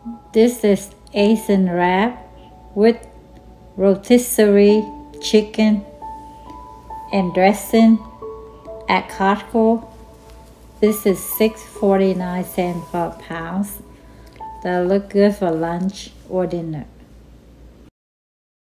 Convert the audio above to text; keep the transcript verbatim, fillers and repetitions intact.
This is Asian wrap with rotisserie chicken and dressing at Costco. This is six forty-nine cents per pound. That look good for lunch or dinner.